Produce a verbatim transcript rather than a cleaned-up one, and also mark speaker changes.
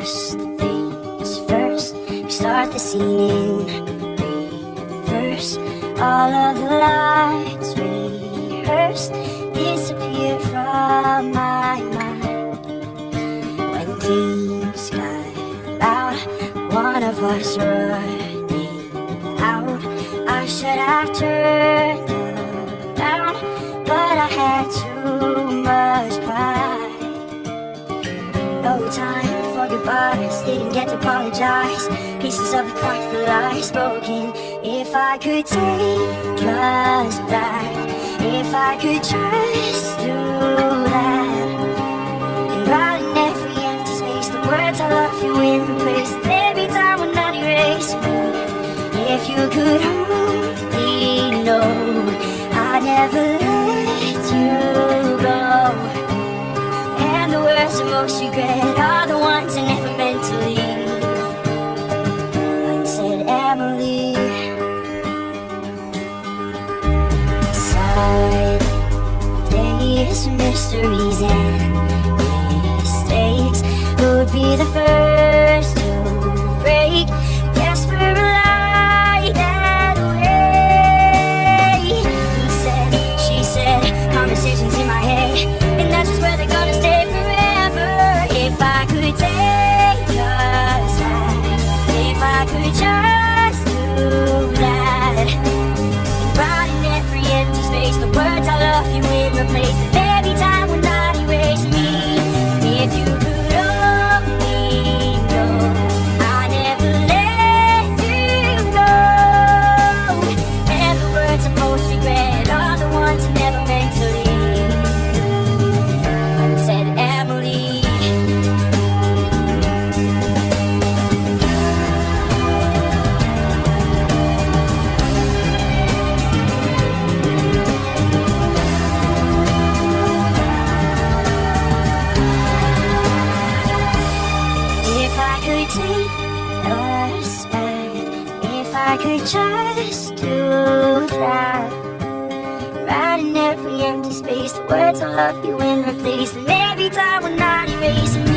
Speaker 1: first things first, we start the scene in reverse. All of the lights rehearsed disappear from my mind. When things got loud, one of us running out. I should have turned around, but I had too much pride. No time for goodbyes, didn't get to apologize. Pieces of the clock that I broken. If I could take us back, if I could just do that, and write in every empty space the words I love you in replace. Every time when not erase me. If you could only know I never let you go, and the words I most regret are the ones I never meant to leave. Unsaid Emily. Side days, mysteries and mistakes. Who'd be the first to break? Guess we're alive that way. He said, she said, conversations in my head, and that's just where they're gonna stay forever. If I could take us back, if I could just do that, and write in every empty space the words I love you in replace. And every time when not erase me. If you could only know I never let you go, and the words I most regret are the ones I never meant to leave. Unsaid Emily. If I could take us back, if I could just do that, write in every empty space the words I love you in replace. And every time we're not erasing